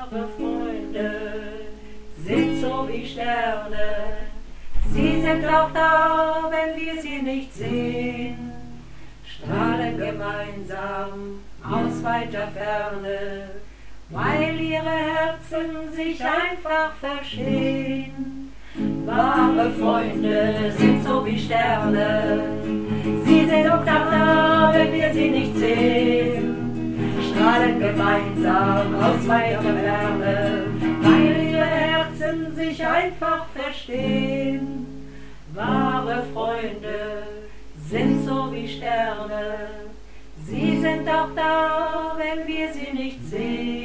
Wahre Freunde sind so wie Sterne. Sie sind auch da, wenn wir sie nicht sehen. Strahlen gemeinsam aus weiter Ferne, weil ihre Herzen sich einfach verstehen. Wahre Freunde sind so wie Sterne. Sie sind auch da, wenn wir sie nicht sehen. Strahlen gemeinsam aus weiter Ferne, weil ihre Herzen sich einfach verstehen. Wahre Freunde sind so wie Sterne. Sie sind auch da, wenn wir sie nicht sehen.